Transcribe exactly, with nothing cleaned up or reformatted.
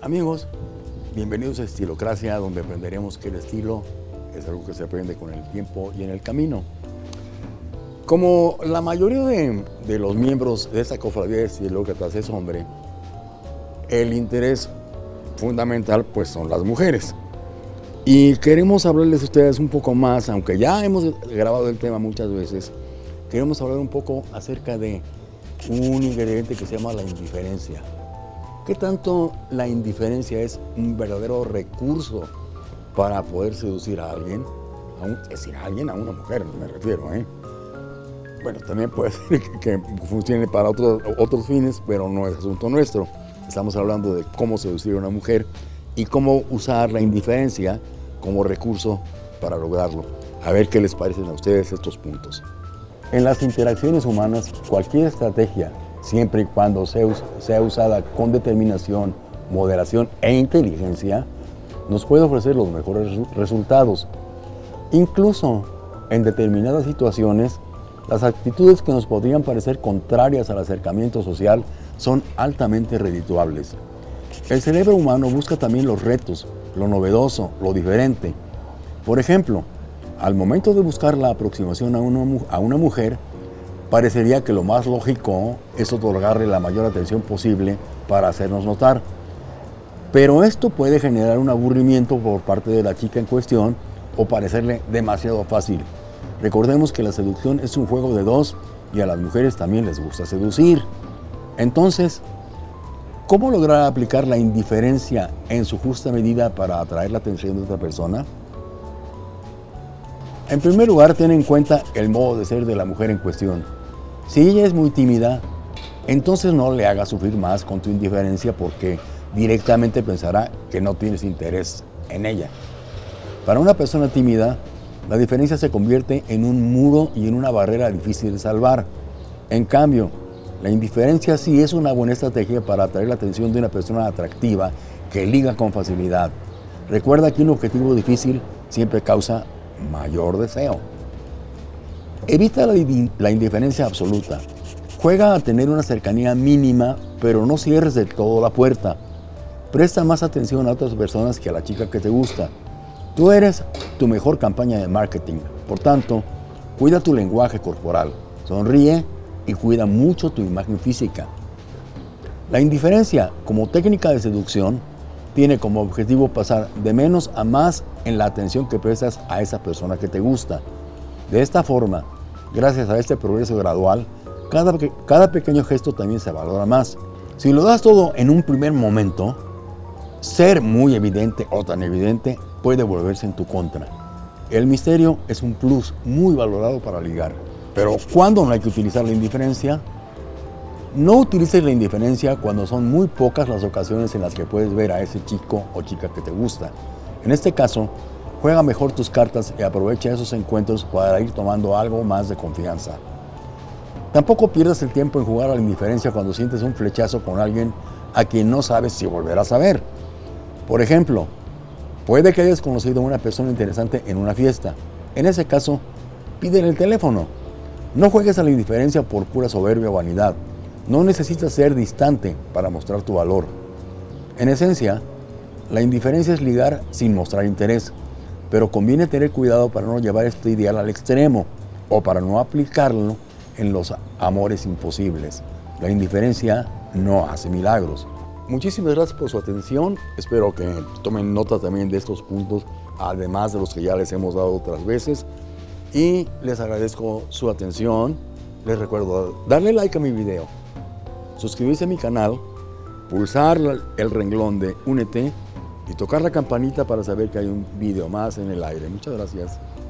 Amigos, bienvenidos a Estilocracia, donde aprenderemos que el estilo es algo que se aprende con el tiempo y en el camino. Como la mayoría de, de los miembros de esta cofradía de estilócratas es hombre, el interés fundamental pues son las mujeres. Y queremos hablarles a ustedes un poco más, aunque ya hemos grabado el tema muchas veces, queremos hablar un poco acerca de un ingrediente que se llama la indiferencia. ¿Qué tanto la indiferencia es un verdadero recurso para poder seducir a alguien? A un, es decir, a alguien, a una mujer, me refiero, ¿eh? Bueno, también puede ser que, que funcione para otros, otros fines, pero no es asunto nuestro. Estamos hablando de cómo seducir a una mujer y cómo usar la indiferencia como recurso para lograrlo. A ver qué les parecen a ustedes estos puntos. En las interacciones humanas, cualquier estrategia, siempre y cuando sea, sea usada con determinación, moderación e inteligencia, nos puede ofrecer los mejores resultados. Incluso en determinadas situaciones, las actitudes que nos podrían parecer contrarias al acercamiento social son altamente redituables. El cerebro humano busca también los retos, lo novedoso, lo diferente. Por ejemplo, al momento de buscar la aproximación a una, a una mujer, parecería que lo más lógico es otorgarle la mayor atención posible para hacernos notar. Pero esto puede generar un aburrimiento por parte de la chica en cuestión o parecerle demasiado fácil. Recordemos que la seducción es un juego de dos y a las mujeres también les gusta seducir. Entonces, ¿cómo lograr aplicar la indiferencia en su justa medida para atraer la atención de otra persona? En primer lugar, ten en cuenta el modo de ser de la mujer en cuestión. Si ella es muy tímida, entonces no le hagas sufrir más con tu indiferencia porque directamente pensará que no tienes interés en ella. Para una persona tímida, la diferencia se convierte en un muro y en una barrera difícil de salvar. En cambio, la indiferencia sí es una buena estrategia para atraer la atención de una persona atractiva que liga con facilidad. Recuerda que un objetivo difícil siempre causa mayor deseo. Evita la, la indiferencia absoluta. Juega a tener una cercanía mínima, pero no cierres del todo la puerta. Presta más atención a otras personas que a la chica que te gusta. Tú eres tu mejor campaña de marketing. Por tanto, cuida tu lenguaje corporal. Sonríe y cuida mucho tu imagen física. La indiferencia, como técnica de seducción, tiene como objetivo pasar de menos a más en la atención que prestas a esa persona que te gusta. De esta forma, gracias a este progreso gradual, cada, cada pequeño gesto también se valora más. Si lo das todo en un primer momento, ser muy evidente o tan evidente puede volverse en tu contra. El misterio es un plus muy valorado para ligar. Pero ¿cuándo no hay que utilizar la indiferencia? No utilices la indiferencia cuando son muy pocas las ocasiones en las que puedes ver a ese chico o chica que te gusta. En este caso, juega mejor tus cartas y aprovecha esos encuentros para ir tomando algo más de confianza. Tampoco pierdas el tiempo en jugar a la indiferencia cuando sientes un flechazo con alguien a quien no sabes si volverás a ver. Por ejemplo, puede que hayas conocido a una persona interesante en una fiesta. En ese caso, pídele el teléfono. No juegues a la indiferencia por pura soberbia o vanidad. No necesitas ser distante para mostrar tu valor. En esencia, la indiferencia es ligar sin mostrar interés, pero conviene tener cuidado para no llevar este ideal al extremo o para no aplicarlo en los amores imposibles. La indiferencia no hace milagros. Muchísimas gracias por su atención. Espero que tomen nota también de estos puntos, además de los que ya les hemos dado otras veces. Y les agradezco su atención. Les recuerdo darle like a mi video, suscribirse a mi canal, pulsar el renglón de Únete y tocar la campanita para saber que hay un video más en el aire. Muchas gracias.